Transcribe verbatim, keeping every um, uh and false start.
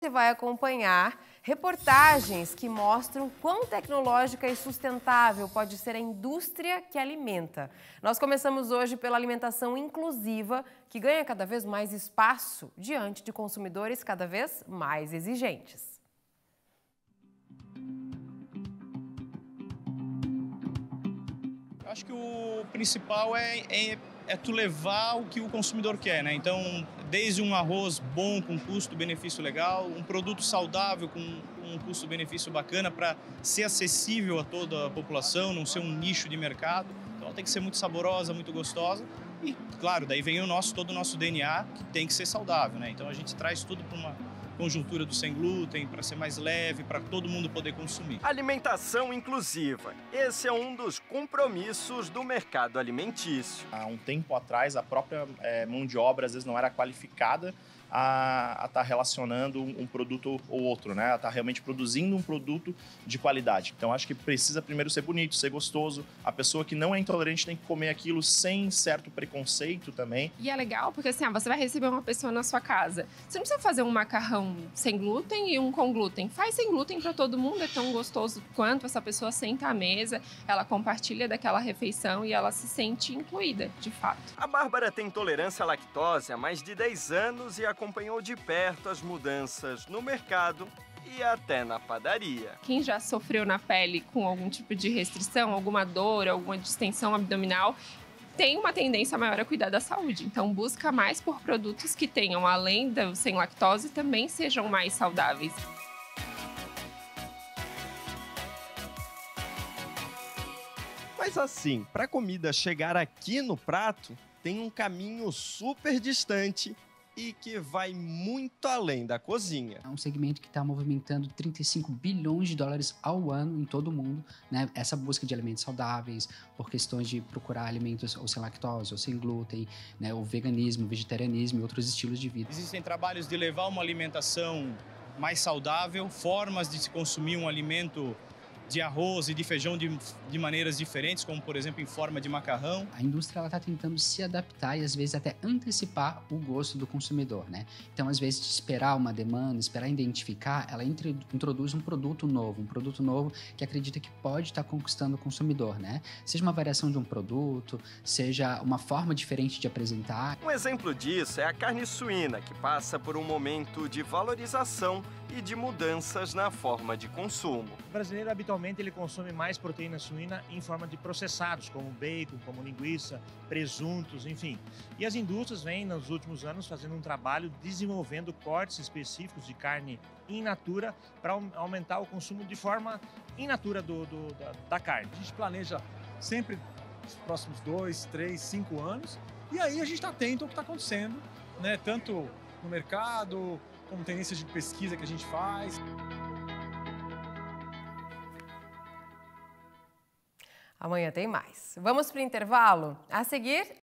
você vai acompanhar reportagens que mostram quão tecnológica e sustentável pode ser a indústria que alimenta. Nós começamos hoje pela alimentação inclusiva, que ganha cada vez mais espaço diante de consumidores cada vez mais exigentes. Acho que o principal é, é, é tu levar o que o consumidor quer, né? Então, desde um arroz bom, com custo-benefício legal, um produto saudável, com um custo-benefício bacana para ser acessível a toda a população, não ser um nicho de mercado. Então, tem que ser muito saborosa, muito gostosa. E, claro, daí vem o nosso, todo o nosso D N A, que tem que ser saudável, né? Então, a gente traz tudo para uma conjuntura do sem glúten, para ser mais leve, para todo mundo poder consumir. Alimentação inclusiva. Esse é um dos compromissos do mercado alimentício. Há um tempo atrás, a própria é, mão de obra às vezes não era qualificada a estar relacionando um produto ou outro, né? A estar realmente produzindo um produto de qualidade. Então, acho que precisa primeiro ser bonito, ser gostoso. A pessoa que não é intolerante tem que comer aquilo sem certo preconceito também. E é legal porque assim, ah, você vai receber uma pessoa na sua casa. Você não precisa fazer um macarrão sem glúten e um com glúten. Faz sem glúten para todo mundo, é tão gostoso quanto. Essa pessoa senta à mesa, ela compartilha daquela refeição e ela se sente incluída, de fato. A Bárbara tem intolerância à lactose há mais de dez anos e acompanhou de perto as mudanças no mercado e até na padaria. Quem já sofreu na pele com algum tipo de restrição, alguma dor, alguma distensão abdominal, tem uma tendência maior a cuidar da saúde. Então, busca mais por produtos que tenham, além do sem lactose, também sejam mais saudáveis. Mas assim, para a comida chegar aqui no prato, tem um caminho super distante e que vai muito além da cozinha. É um segmento que está movimentando trinta e cinco bilhões de dólares ao ano em todo o mundo, né? Essa busca de alimentos saudáveis, por questões de procurar alimentos ou sem lactose, ou sem glúten, né? O veganismo, o vegetarianismo e outros estilos de vida. Existem trabalhos de levar uma alimentação mais saudável, formas de se consumir um alimento de arroz e de feijão de, de maneiras diferentes, como, por exemplo, em forma de macarrão. A indústria está tentando se adaptar e, às vezes, até antecipar o gosto do consumidor, né? Então, às vezes, de esperar uma demanda, esperar identificar, ela introduz um produto novo, um produto novo que acredita que pode estar conquistando o consumidor, né? Seja uma variação de um produto, seja uma forma diferente de apresentar. Um exemplo disso é a carne suína, que passa por um momento de valorização e de mudanças na forma de consumo. O brasileiro, habitualmente, ele consome mais proteína suína em forma de processados, como bacon, como linguiça, presuntos, enfim. E as indústrias vêm, nos últimos anos, fazendo um trabalho desenvolvendo cortes específicos de carne in natura para aumentar o consumo de forma in natura do, do, da, da carne. A gente planeja sempre os próximos dois, três, cinco anos e aí a gente está atento ao que está acontecendo, né? Tanto no mercado, como tendências de pesquisa que a gente faz. Amanhã tem mais. Vamos para o intervalo? A seguir,